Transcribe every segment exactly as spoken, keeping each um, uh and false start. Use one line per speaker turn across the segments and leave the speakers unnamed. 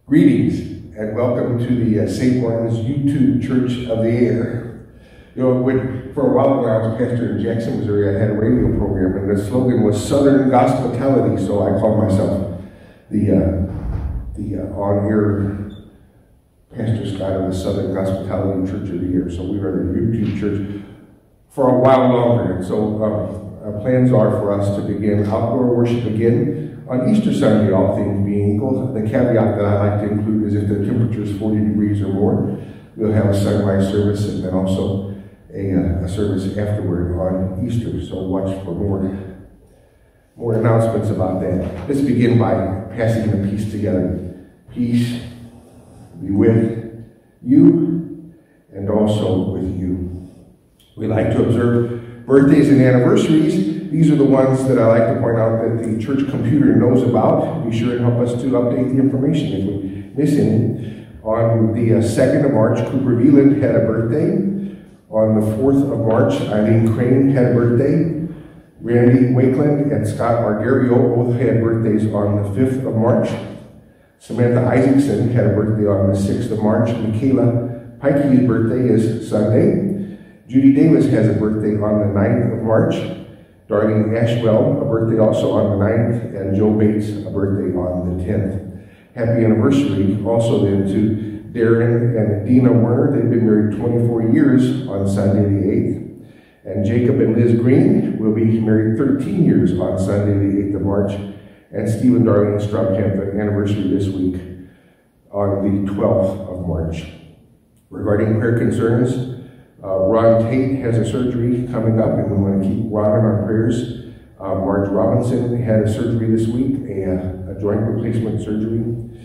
Greetings and welcome to the uh, Saint Martin's YouTube Church of the Air. You know, when, for a while when I was pastor in Jackson, Missouri, I had a radio program and the slogan was Southern Gospitality, so I called myself the, uh, the uh, on-air Pastor Scott of the Southern Gospitality Church of the Year. So we were the YouTube church for a while longer. And so um, our plans are for us to begin outdoor worship again on Easter Sunday, all things being equal. The caveat that I like to include is if the temperature is forty degrees or more, we'll have a sunrise service and then also a, uh, a service afterward on Easter. So watch for more, more announcements about that. Let's begin by passing the peace together. Peace be with you and also with you. We like to observe birthdays and anniversaries. These are the ones that I like to point out that the church computer knows about. Be sure and help us to update the information if we miss any. On the uh, second of March, Cooper Veland had a birthday. On the fourth of March, Eileen Crane had a birthday. Randy Wakeland and Scott Margario both had birthdays on the fifth of March. Samantha Isaacson had a birthday on the sixth of March. Michaela Pikey's birthday is Sunday. Judy Davis has a birthday on the ninth of March. Darlene Ashwell, a birthday also on the ninth, and Joe Bates, a birthday on the tenth. Happy anniversary also then to Darren and Dina Werner. They've been married twenty-four years on Sunday the eighth. And Jacob and Liz Green will be married thirteen years on Sunday the eighth of March. And Steve and Darlene Strump have the anniversary this week on the twelfth of March. Regarding prayer concerns, Uh, Ron Tate has a surgery coming up, and we want to keep Ron in our prayers. Uh, Marge Robinson had a surgery this week, a, a joint replacement surgery.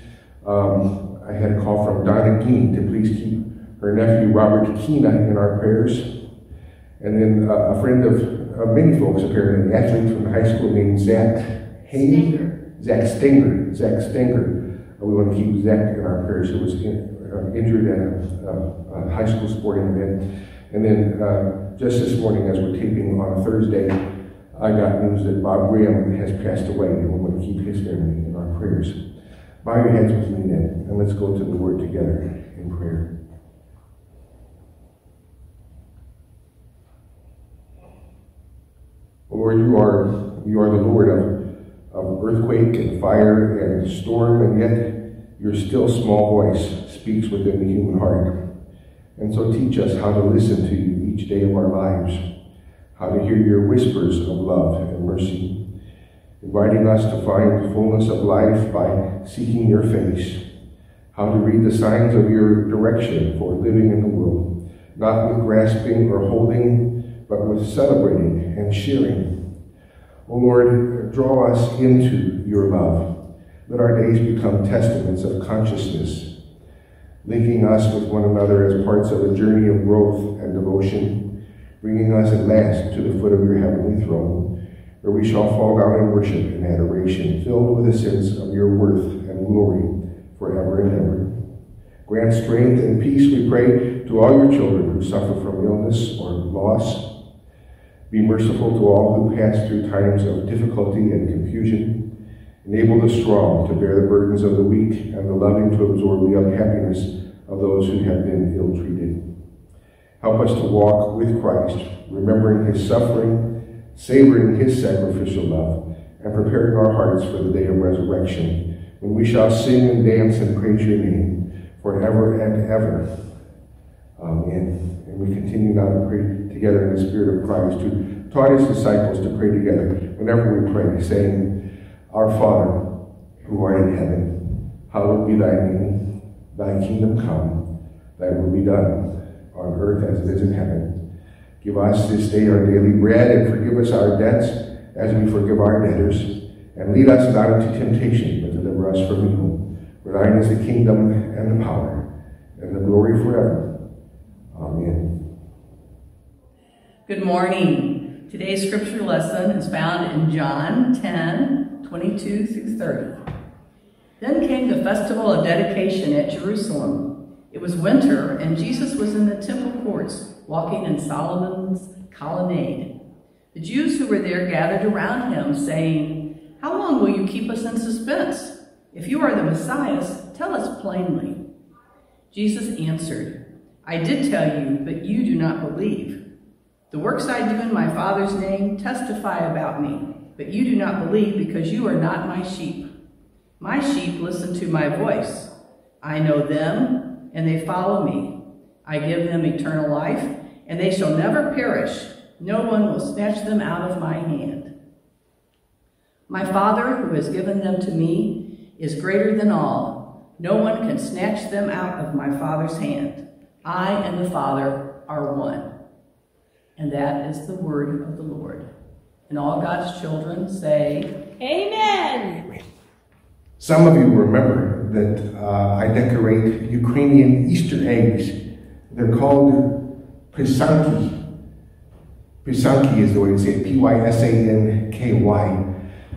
Um, I had a call from Donna Keene to please keep her nephew Robert Keena in our prayers. And then uh, a friend of, of many folks, apparently, actually from the high school, named Zach Haynes. Zach Stenger. Zach Stenger. Uh, we want to keep Zach in our prayers, who was in, uh, injured at a, a, a high school sporting event. And then uh, just this morning, as we're taping on a Thursday, I got news that Bob Graham has passed away, and we want to keep his family in our prayers. Bow your heads with me then, and let's go to the Word together in prayer. Lord, you are you are the Lord of, of earthquake and fire and storm, and yet your still small voice speaks within the human heart. And so teach us how to listen to you each day of our lives, how to hear your whispers of love and mercy, inviting us to find the fullness of life by seeking your face, how to read the signs of your direction for living in the world, not with grasping or holding, but with celebrating and sharing. O Lord, draw us into your love. Let our days become testaments of consciousness, linking us with one another as parts of a journey of growth and devotion, bringing us at last to the foot of your heavenly throne, where we shall fall down in worship and adoration, filled with a sense of your worth and glory forever and ever. Grant strength and peace, we pray, to all your children who suffer from illness or loss. Be merciful to all who pass through times of difficulty and confusion. Enable the strong to bear the burdens of the weak and the loving to absorb the unhappiness of those who have been ill-treated. Help us to walk with Christ, remembering his suffering, savoring his sacrificial love, and preparing our hearts for the day of resurrection, when we shall sing and dance and praise your name forever and ever. Amen. And we continue now to pray together in the Spirit of Christ, who taught his disciples to pray together whenever we pray, saying, Our Father, who art in heaven, hallowed be thy name. Thy kingdom come, thy will be done, on earth as it is in heaven. Give us this day our daily bread, and forgive us our debts, as we forgive our debtors. And lead us not into temptation, but deliver us from evil. For thine is the kingdom, and the power, and the glory forever. Amen.
Good morning. Today's scripture lesson is found in John ten, twenty-two through thirty. Then came the festival of dedication at Jerusalem. It was winter, and Jesus was in the temple courts, walking in Solomon's colonnade. The Jews who were there gathered around him, saying, "How long will you keep us in suspense? If you are the Messiah, tell us plainly." Jesus answered, "I did tell you, but you do not believe. The works I do in my Father's name testify about me, but you do not believe because you are not my sheep. My sheep listen to my voice. I know them, and they follow me. I give them eternal life, and they shall never perish. No one will snatch them out of my hand. My Father, who has given them to me, is greater than all. No one can snatch them out of my Father's hand. I and the Father are one." And that is the word of the Lord. And all God's children say,
Amen.
Some of you remember that uh, I decorate Ukrainian Easter eggs. They're called pysanki. Pysanki is the way to say it, P Y S A N K Y.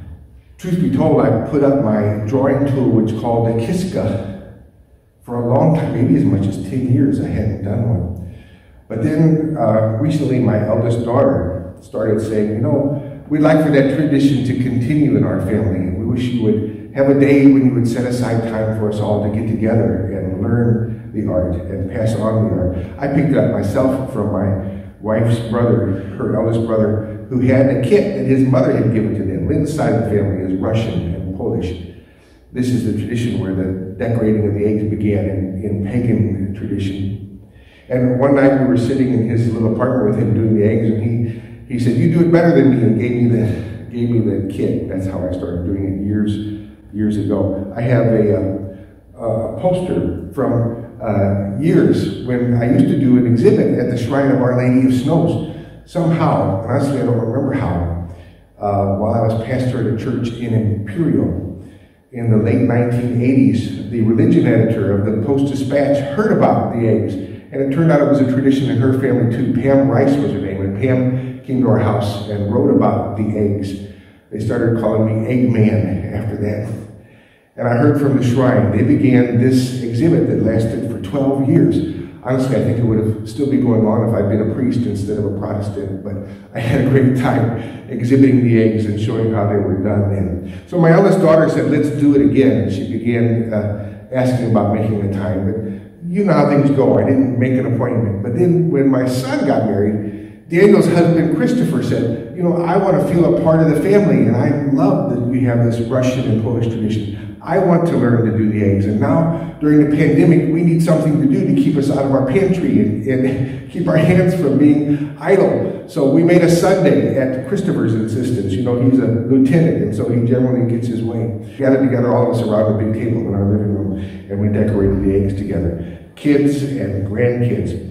Truth be told, I put up my drawing tool, which is called a Kiska, for a long time, maybe as much as ten years I hadn't done one. But then uh, recently my eldest daughter started saying, you know, we'd like for that tradition to continue in our family. We wish you would have a day when you would set aside time for us all to get together and learn the art and pass on the art. I picked it up myself from my wife's brother, her eldest brother, who had a kit that his mother had given to them. Lynn's side of the family is Russian and Polish. This is the tradition where the decorating of the eggs began in, in pagan tradition. And one night we were sitting in his little apartment with him doing the eggs, and he, he said, "You do it better than me," and gave me the, gave me the kit. That's how I started doing it years, years ago. I have a, uh, a poster from uh, years when I used to do an exhibit at the Shrine of Our Lady of Snows. Somehow, and honestly I don't remember how, uh, while I was pastor at a church in Imperial in the late nineteen eighties, the religion editor of the Post-Dispatch heard about the eggs, and it turned out it was a tradition in her family too. Pam Rice was her name, and Pam came to our house and wrote about the eggs. They started calling me Eggman after that. And I heard from the shrine, they began this exhibit that lasted for twelve years. Honestly, I think it would have still be going on if I'd been a priest instead of a Protestant, but I had a great time exhibiting the eggs and showing how they were done then. So my eldest daughter said, "Let's do it again," and she began uh, asking about making a time. But you know how things go. I didn't make an appointment. But then when my son got married, Daniel's husband, Christopher, said, "You know, I want to feel a part of the family, and I love that we have this Russian and Polish tradition. I want to learn to do the eggs. And now, during the pandemic, we need something to do to keep us out of our pantry and, and keep our hands from being idle." So we made a Sunday at Christopher's insistence. You know, he's a lieutenant, and so he generally gets his way. We gathered together, all of us around a big table in our living room, and we decorated the eggs together. Kids and grandkids.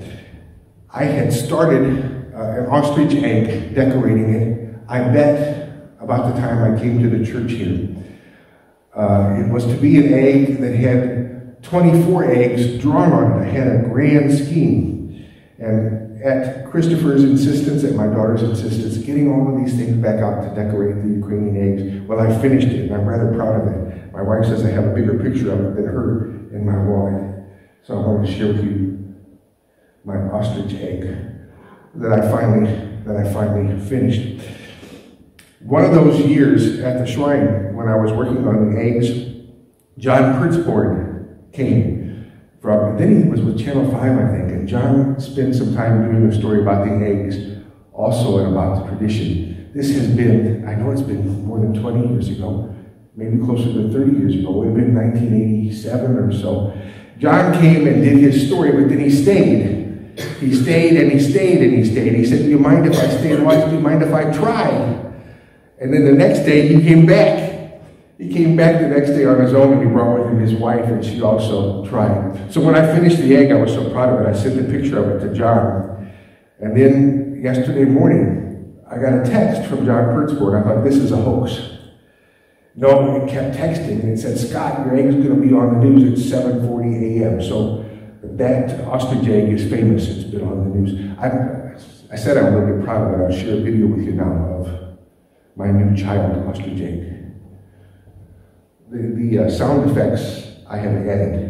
I had started uh, an ostrich egg, decorating it, I bet, about the time I came to the church here. Uh, it was to be an egg that had twenty-four eggs drawn on it. I had a grand scheme. And at Christopher's insistence, at my daughter's insistence, getting all of these things back out to decorate the Ukrainian eggs, well, I finished it, and I'm rather proud of it. My wife says I have a bigger picture of it than her in my wallet. So I wanted to share with you my ostrich egg that I finally, that I finally finished. One of those years at the shrine, when I was working on the eggs, John Pertzborn came from, then he was with Channel five, I think, and John spent some time doing a story about the eggs, also and about the tradition. This has been, I know it's been more than twenty years ago, maybe closer to thirty years ago. It would have been nineteen eighty-seven or so. John came and did his story, but then he stayed. He stayed and he stayed and he stayed. He said, "Do you mind if I stay and watch? Do you mind if I try?" And then the next day he came back. He came back the next day on his own, and he brought with him his wife, and she also tried. So when I finished the egg, I was so proud of it. I sent a picture of it to John. And then yesterday morning, I got a text from John Pertzborn. I thought, this is a hoax. No, it kept texting, and it said, "Scott, your egg's going to be on the news at seven forty a m" So that ostrich egg is famous. It's been on the news. I, I said I'm a little bit proud of it. I'll share a video with you now of my new child ostrich egg. The, the uh, sound effects I have added.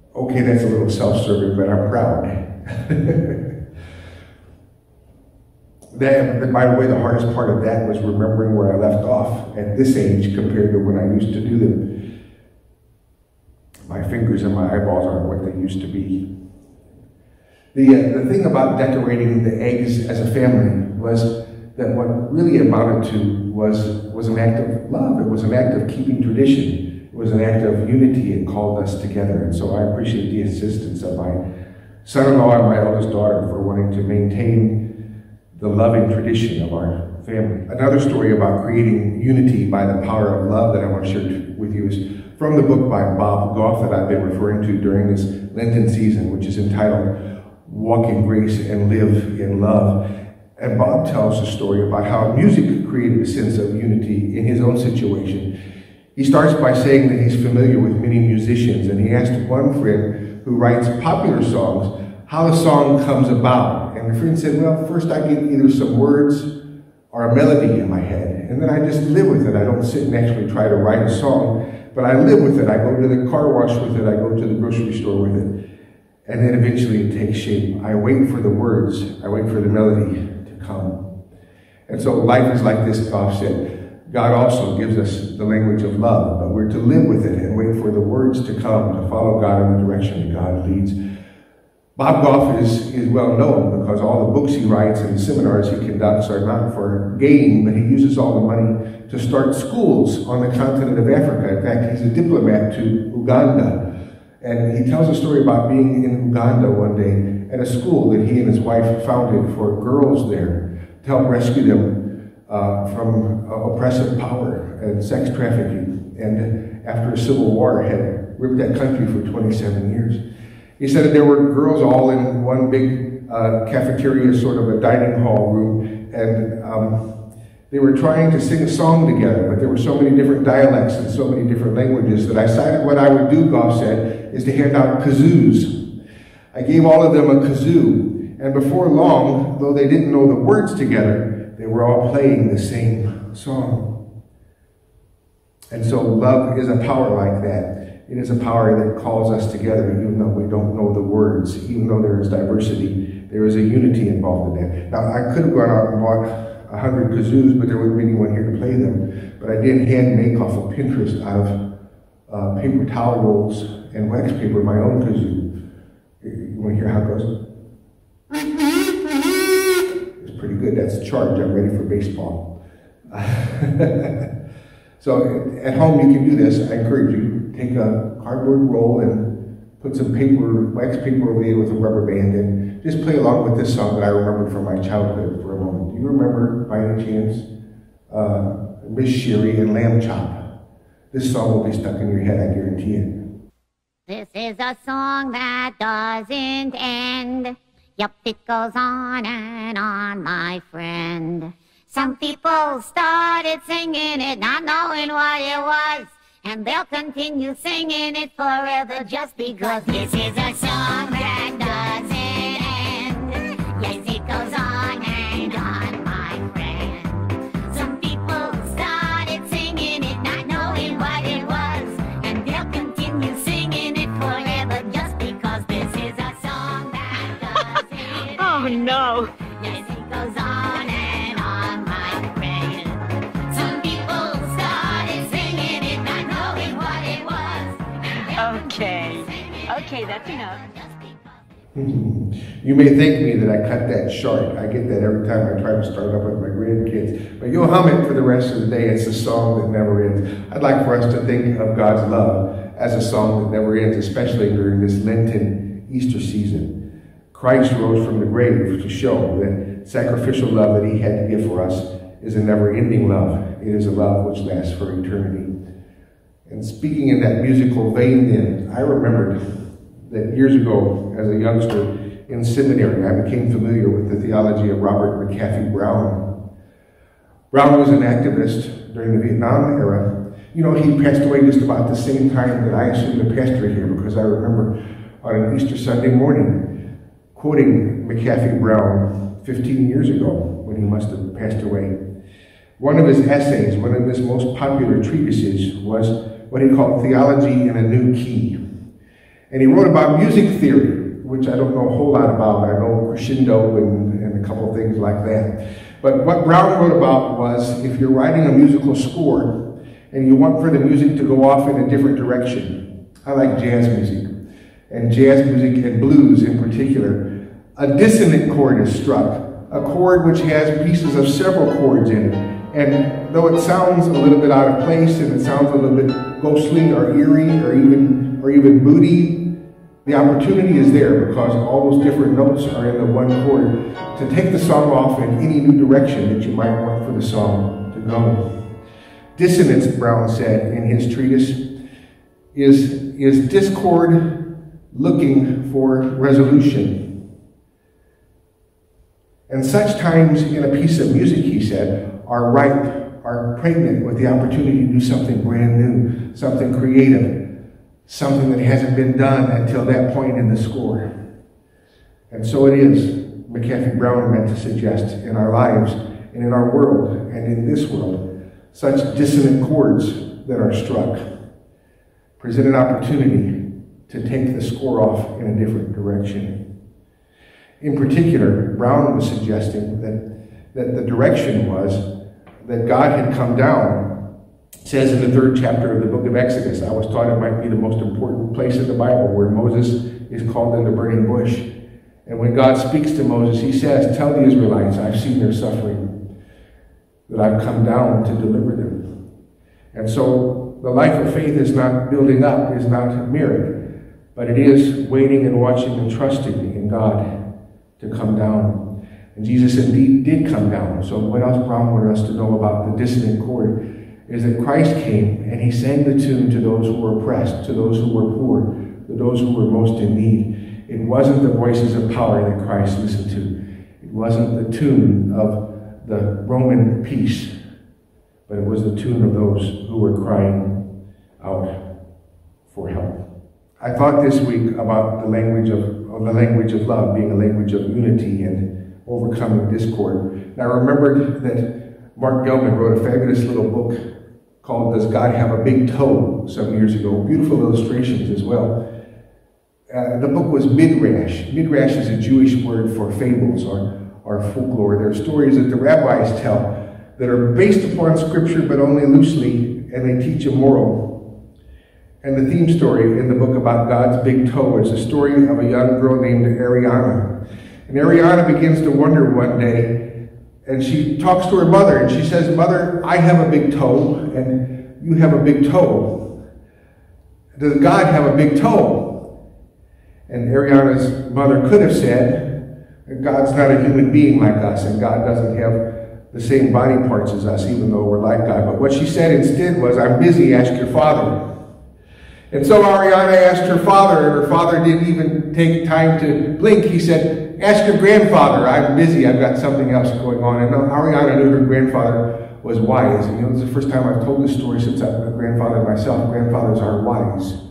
Okay, that's a little self-serving, but I'm proud. That, by the way, the hardest part of that was remembering where I left off at this age compared to when I used to do them. My fingers and my eyeballs aren't what they used to be. The, uh, the thing about decorating the eggs as a family was that what really amounted to was, was an act of love. It was an act of keeping tradition. It was an act of unity. It called us together. And so I appreciate the assistance of my son-in-law and my eldest daughter for wanting to maintain the loving tradition of our family. Another story about creating unity by the power of love that I want to share with you is from the book by Bob Goff that I've been referring to during this Lenten season, which is entitled Walk in Grace and Live in Love. And Bob tells a story about how music created a sense of unity in his own situation. He starts by saying that he's familiar with many musicians, and he asked one friend who writes popular songs how a song comes about. And the friend said, well, first I get either some words or a melody in my head, and then I just live with it. I don't sit and actually try to write a song, but I live with it. I go to the car wash with it. I go to the grocery store with it. And then eventually it takes shape. I wait for the words. I wait for the melody to come. And so life is like this, Goff said. God also gives us the language of love, but we're to live with it and wait for the words to come, to follow God in the direction that God leads. Bob Goff is, is well known because all the books he writes and the seminars he conducts are not for gain, but he uses all the money to start schools on the continent of Africa. In fact, he's a diplomat to Uganda. And he tells a story about being in Uganda one day at a school that he and his wife founded for girls there to help rescue them uh, from uh, oppressive power and sex trafficking. And after a civil war had ripped that country for twenty-seven years. He said that there were girls all in one big uh, cafeteria, sort of a dining hall room, and um, they were trying to sing a song together, but there were so many different dialects and so many different languages that I decided what I would do, Goff said, is to hand out kazoos. I gave all of them a kazoo, and before long, though they didn't know the words together, they were all playing the same song. And so love is a power like that. It is a power that calls us together, even though we don't know the words, even though there is diversity, there is a unity involved in that. Now, I could have gone out and bought a hundred kazoos, but there wouldn't be anyone here to play them. But I did hand make off of Pinterest out of uh, paper towel rolls and wax paper my own kazoo. You want to hear how it goes? It's pretty good. That's the charge. I'm ready for baseball. So at home you can do this. I encourage you. Take a cardboard roll and put some paper, wax paper over it with a rubber band, and just play along with this song that I remembered from my childhood for a moment. Do you remember, by any chance, uh, Miss Sherry and Lamb Chop? This song will be stuck in your head, I guarantee it.
This is a song that doesn't end. Yup, it goes on and on, my friend. Some people started singing it, not knowing what it was. And they'll continue singing it forever just because this is a song that doesn't end. Yes, it goes on and on, my friend. Some people started singing it, not knowing what it was. And they'll continue singing it forever just because this is a song that doesn't end.
Oh, no.
Yes, it goes on and on, my friend. Some people started singing it, not knowing what it was.
Okay. Okay, that's enough.
You may thank me that I cut that short. I get that every time I try to start up with my grandkids. But you'll hum it for the rest of the day. It's a song that never ends. I'd like for us to think of God's love as a song that never ends, especially during this Lenten Easter season. Christ rose from the grave to show that sacrificial love that he had to give for us is a never-ending love. It is a love which lasts for eternity. And speaking in that musical vein then, I remembered that years ago, as a youngster in seminary, I became familiar with the theology of Robert McAfee Brown. Brown was an activist during the Vietnam era. You know, he passed away just about the same time that I assumed the pastorate here, because I remember on an Easter Sunday morning quoting McAfee Brown fifteen years ago when he must have passed away. One of his essays, one of his most popular treatises, was what he called Theology in a New Key. And he wrote about music theory, which I don't know a whole lot about. I know crescendo and, and a couple of things like that. But what Brown wrote about was if you're writing a musical score and you want for the music to go off in a different direction. I like jazz music, and jazz music and blues in particular. A dissonant chord is struck, a chord which has pieces of several chords in it. And though it sounds a little bit out of place and it sounds a little bit ghostly or eerie or even, or even moody, the opportunity is there because all those different notes are in the one chord to take the song off in any new direction that you might want for the song to go. Dissonance, Brown said in his treatise, is, is discord looking for resolution. And such times in a piece of music, he said, are ripe, are pregnant with the opportunity to do something brand new, something creative, something that hasn't been done until that point in the score. And so it is, McAfee Brown meant to suggest, in our lives and in our world and in this world, such dissonant chords that are struck present an opportunity to take the score off in a different direction. In particular, Brown was suggesting that, that the direction was that God had come down. It says in the third chapter of the book of Exodus, I was taught it might be the most important place in the Bible, where Moses is called in the burning bush. And when God speaks to Moses, he says, tell the Israelites, I've seen their suffering, that I've come down to deliver them. And so the life of faith is not building up, is not merit, but it is waiting and watching and trusting in God to come down. And Jesus indeed did come down. So what else Brown wanted us to know about the dissonant chord is that Christ came and he sang the tune to those who were oppressed, to those who were poor, to those who were most in need. It wasn't the voices of power that Christ listened to. It wasn't the tune of the Roman peace, but it was the tune of those who were crying out for help. I thought this week about the language of, of the language of love being a language of unity and overcoming discord. And I remembered that Mark Gelman wrote a fabulous little book called Does God Have a Big Toe some years ago. Beautiful illustrations as well. Uh, the book was Midrash. Midrash is a Jewish word for fables or or folklore. They're stories that the rabbis tell that are based upon scripture but only loosely, and they teach a moral. And the theme story in the book about God's big toe is the story of a young girl named Ariana. And Ariana begins to wonder one day, and she talks to her mother, and she says, Mother, I have a big toe, and you have a big toe. Does God have a big toe? And Ariana's mother could have said, God's not a human being like us, and God doesn't have the same body parts as us, even though we're like God. But what she said instead was, I'm busy, ask your father. And so Ariana asked her father, and her father didn't even take time to blink. He said, ask your grandfather, I'm busy, I've got something else going on. And Ariana knew her grandfather was wise. And you know, this is the first time I've told this story since I'm a grandfather myself. Grandfathers are wise.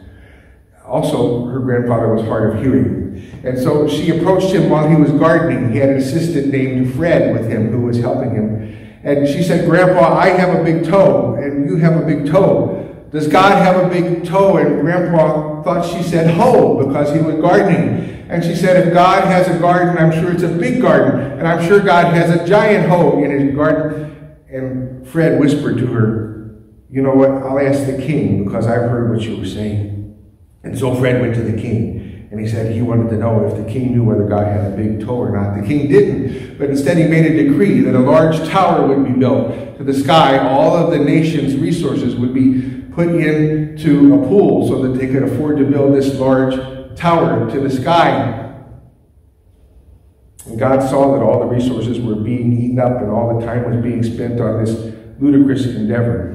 Also, her grandfather was hard of hearing. And so she approached him while he was gardening. He had an assistant named Fred with him who was helping him. And she said, Grandpa, I have a big toe, and you have a big toe. Does God have a big toe? And Grandpa thought she said hoe because he was gardening. And she said, if God has a garden, I'm sure it's a big garden. And I'm sure God has a giant hoe in his garden. And Fred whispered to her, you know what, I'll ask the king because I've heard what you were saying. And so Fred went to the king, and he said he wanted to know if the king knew whether God had a big toe or not. The king didn't, but instead he made a decree that a large tower would be built to the sky. All of the nation's resources would be put into a pool so that they could afford to build this large tower to the sky. And God saw that all the resources were being eaten up and all the time was being spent on this ludicrous endeavor.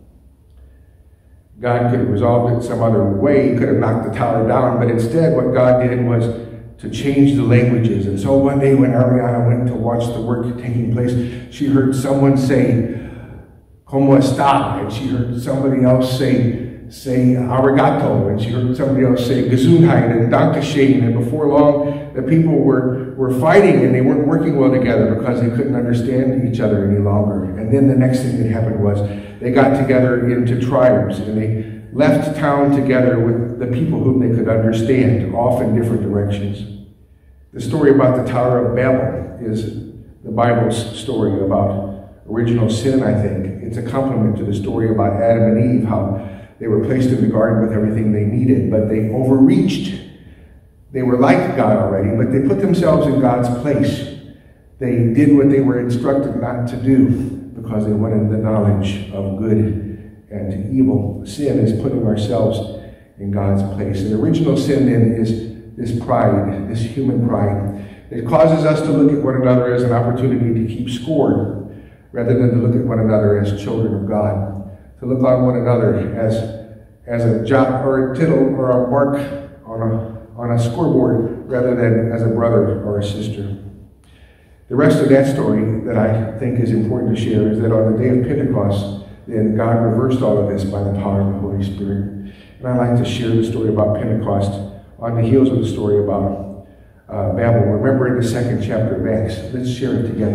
God could have resolved it some other way. He could have knocked the tower down, but instead what God did was to change the languages. And so one day when Ariana went to watch the work taking place, she heard someone say, "Como está?" And she heard somebody else say, say arigato, and she heard somebody else say Gesundheit and Dankeschön, and before long the people were, were fighting and they weren't working well together because they couldn't understand each other any longer. And then the next thing that happened was they got together into tribes and they left town together with the people whom they could understand, off in different directions. The story about the Tower of Babel is the Bible's story about original sin, I think. It's a complement to the story about Adam and Eve, how they were placed in the garden with everything they needed, but they overreached. They were like God already, but they put themselves in God's place. They did what they were instructed not to do because they wanted the knowledge of good and evil. Sin is putting ourselves in God's place. And the original sin then is this pride, this human pride. It causes us to look at one another as an opportunity to keep score, rather than to look at one another as children of God. To look on one another as, as a jot or a tittle or a mark on a, on a scoreboard, rather than as a brother or a sister. The rest of that story that I think is important to share is that on the day of Pentecost, then God reversed all of this by the power of the Holy Spirit. And I'd like to share the story about Pentecost on the heels of the story about Uh, Babel. Remember in the second chapter of Acts. Let's share it together.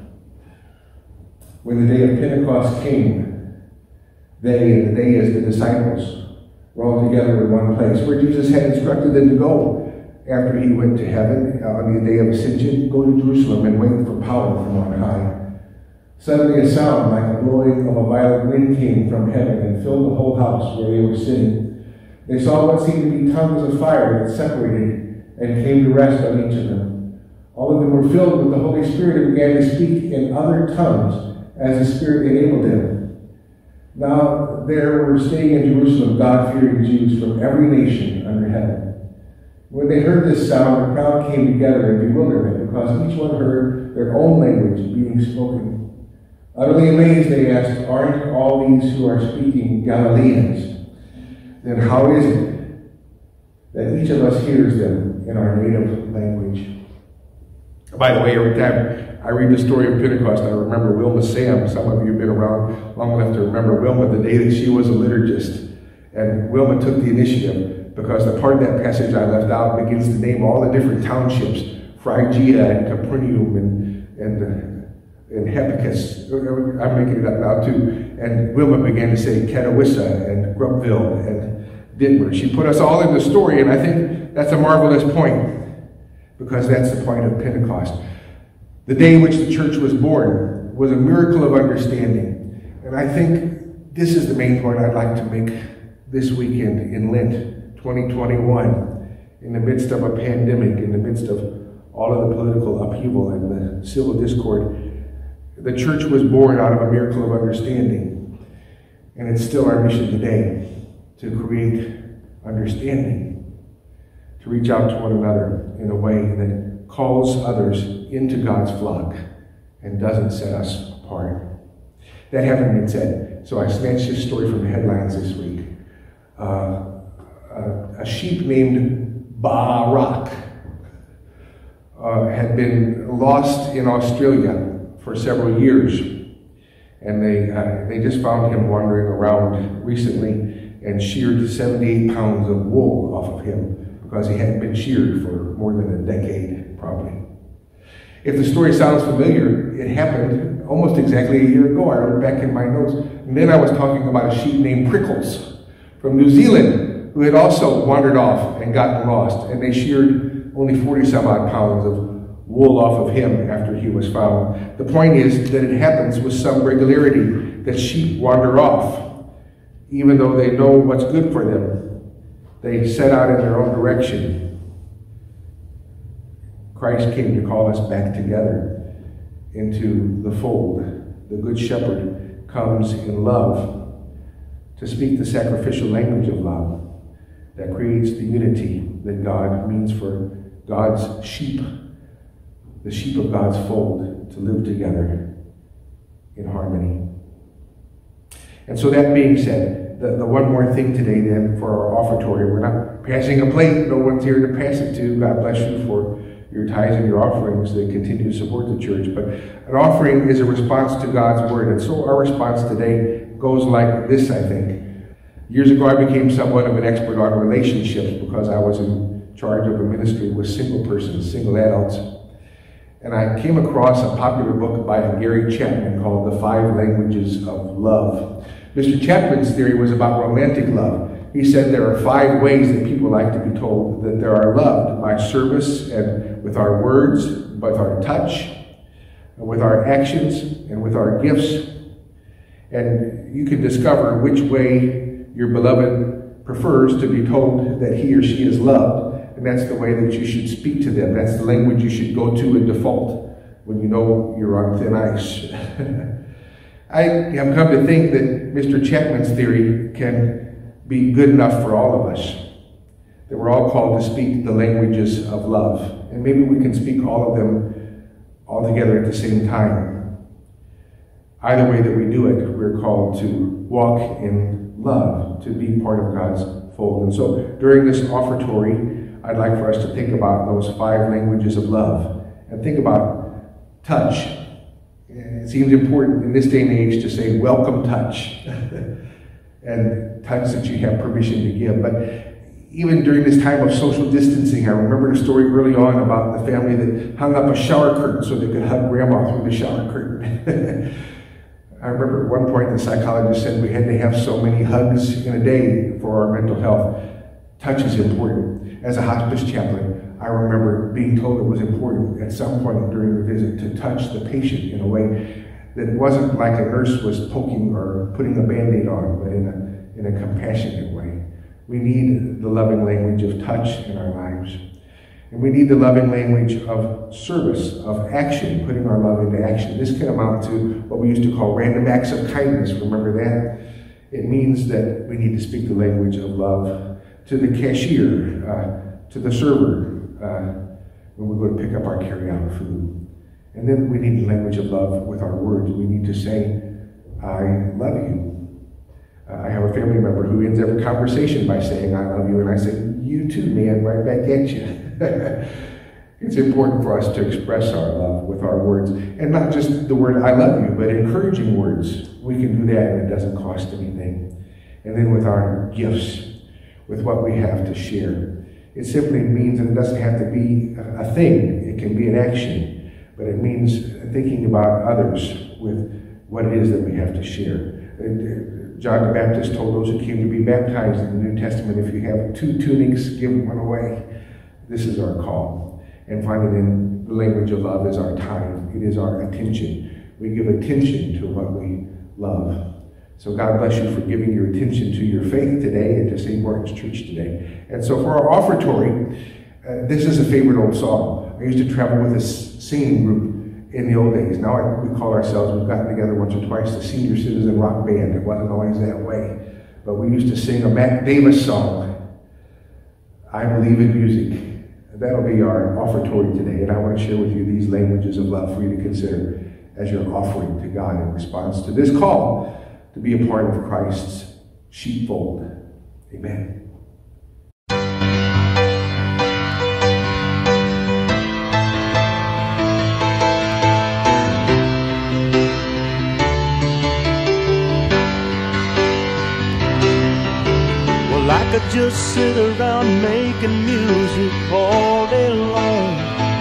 When the day of Pentecost came, they, and the day as the disciples, were all together in one place, where Jesus had instructed them to go after he went to heaven uh, on the day of Ascension. Go to Jerusalem and wait for power from on high. Suddenly a sound like the blowing of a violent wind came from heaven and filled the whole house where they were sitting. They saw what seemed to be tongues of fire that separated and came to rest on each of them. All of them were filled with the Holy Spirit and began to speak in other tongues as the Spirit enabled them. Now there were staying in Jerusalem God-fearing Jews from every nation under heaven. When they heard this sound, the crowd came together in bewilderment because each one heard their own language being spoken. Utterly amazed, they asked, "Aren't all these who are speaking Galileans? Then how is it that each of us hears them in our native language?" By the way, every time I read the story of Pentecost, I remember Wilma Sam. Some of you have been around long enough to remember Wilma, the day that she was a liturgist. And Wilma took the initiative because the part of that passage I left out begins to name all the different townships, Phrygia and Capernaum and, and, uh, and Hepicus. I'm making it up now too. And Wilma began to say Catawissa and Grubville and Ditmer. She put us all in the story, and I think that's a marvelous point, because that's the point of Pentecost. The day in which the church was born was a miracle of understanding. And I think this is the main point I'd like to make this weekend in Lent twenty twenty-one, in the midst of a pandemic, in the midst of all of the political upheaval and the civil discord. The church was born out of a miracle of understanding. And it's still our mission today to create understanding, to reach out to one another in a way that calls others into God's flock and doesn't set us apart. That having been said, so I snatched this story from the headlines this week. Uh, a, a sheep named Barak uh, had been lost in Australia for several years. And they, uh, they just found him wandering around recently and sheared seventy-eight pounds of wool off of him because he hadn't been sheared for more than a decade, probably. If the story sounds familiar, it happened almost exactly a year ago. I wrote it back in my notes. And then I was talking about a sheep named Prickles from New Zealand, who had also wandered off and gotten lost. And they sheared only forty some odd pounds of wool off of him after he was found. The point is that it happens with some regularity that sheep wander off. Even though they know what's good for them, they set out in their own direction. Christ came to call us back together into the fold. The Good Shepherd comes in love to speak the sacrificial language of love that creates the unity that God means for God's sheep, the sheep of God's fold, to live together in harmony. And so that being said, the, the one more thing today then for our offertory. We're not passing a plate. No one's here to pass it to. God bless you for your tithes and your offerings that continue to support the church. But an offering is a response to God's word. And so our response today goes like this, I think. Years ago, I became somewhat of an expert on relationships because I was in charge of a ministry with single persons, single adults. And I came across a popular book by Gary Chapman called The Five Languages of Love. Mister Chapman's theory was about romantic love, He said there are five ways that people like to be told that they are loved: by service and with our words, with our touch, with our actions, and with our gifts. And you can discover which way your beloved prefers to be told that he or she is loved. And that's the way that you should speak to them. That's the language you should go to in default when you know you're on thin ice. I have come to think that Mister Chapman's theory can be good enough for all of us. That we're all called to speak the languages of love. And maybe we can speak all of them all together at the same time. Either way that we do it, we're called to walk in love, to be part of God's fold. And so during this offertory, I'd like for us to think about those five languages of love and think about touch. It seems important in this day and age to say, welcome touch, and touch that you have permission to give. But even during this time of social distancing, I remember a story early on about the family that hung up a shower curtain so they could hug grandma through the shower curtain. I remember at one point the psychologist said we had to have so many hugs in a day for our mental health. Touch is important. As a hospice chaplain, I remember being told it was important at some point during the visit to touch the patient in a way that wasn't like a nurse was poking or putting a Band-Aid on, but in a, in a compassionate way. We need the loving language of touch in our lives. And we need the loving language of service, of action, putting our love into action. This can amount to what we used to call random acts of kindness. Remember that? It means that we need to speak the language of love to the cashier, uh, to the server, uh, when we go to pick up our carry-out food. And then we need the language of love with our words. We need to say, I love you. Uh, I have a family member who ends every conversation by saying, I love you. And I say, you too, man, right back at you. It's important for us to express our love with our words. And not just the word, I love you, but encouraging words. We can do that and it doesn't cost anything. And then with our gifts, with what we have to share. It simply means that it doesn't have to be a thing. It can be an action. But it means thinking about others with what it is that we have to share. John the Baptist told those who came to be baptized in the New Testament, if you have two tunics, give one away. This is our call. And finally, then, the language of love is our time. It is our attention. We give attention to what we love. So God bless you for giving your attention to your faith today and to Saint Martin's Church today. And so for our offertory, uh, this is a favorite old song. I used to travel with a singing group in the old days. Now I, we call ourselves, we've gotten together once or twice, the Senior Citizen Rock Band. It wasn't always that way. But we used to sing a Matt Davis song, I Believe in Music. That'll be our offertory today. And I want to share with you these languages of love for you to consider as your offering to God in response to this call to be a part of Christ's sheepfold. Amen.
Well, I could just sit around making music all day long.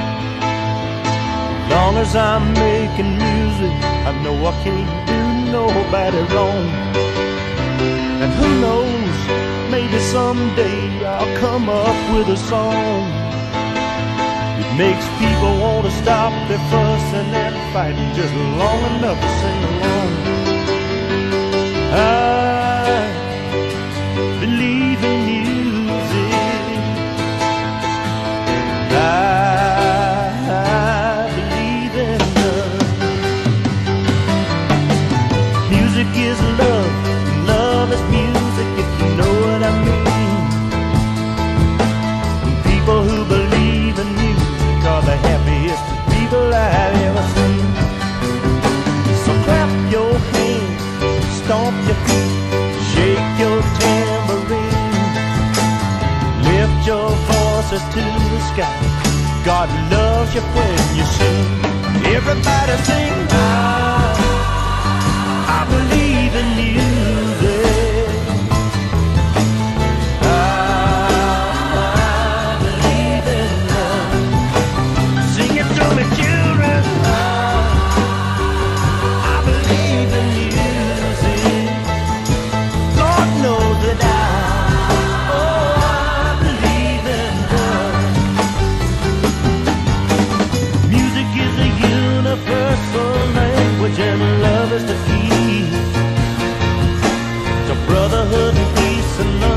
As long as I'm making music, I know I can't do nobody wrong. And who knows, maybe someday I'll come up with a song that makes people want to stop their fussing and fighting just long enough to sing along. I believe in music. I believe in love. Music is love, and love is music, if you know what I mean. And people who believe in music are the happiest people I've ever seen. So clap your hands, stomp your feet, shake your tambourine, lift your voices to the sky. God loves you when you sing. Everybody sing. I, I believe in music. I, I believe in love. Sing it to me, children. I, I believe in music. Lord knows that I language and love is the key to brotherhood and peace and love.